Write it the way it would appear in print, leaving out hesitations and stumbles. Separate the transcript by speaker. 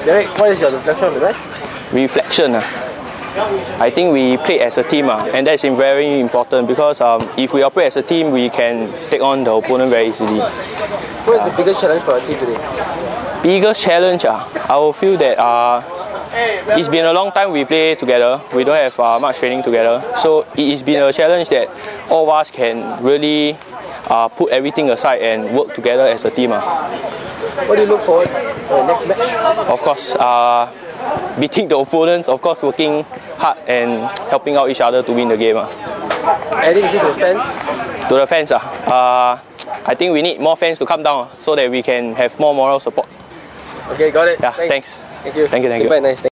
Speaker 1: Derek, what is your reflection on the match?
Speaker 2: Reflection. I think we played as a team, and that's very important because if we operate as a team, we can take on the opponent very easily.
Speaker 1: What is the biggest challenge for our team today?
Speaker 2: Biggest challenge, I will feel that it's been a long time we play together. We don't have much training together, so it's been a challenge that all of us can really put everything aside and work together as a team.
Speaker 1: What do you look forward for the next match?
Speaker 2: Of course, beating the opponents, of course working hard and helping out each other to win the game.
Speaker 1: Anything to say to the fans?
Speaker 2: To the fans, I think we need more fans to come down so that we can have more moral support.
Speaker 1: Okay, got it.
Speaker 2: Yeah, thanks.
Speaker 1: Thank you.
Speaker 2: Thank you.
Speaker 1: Very nice.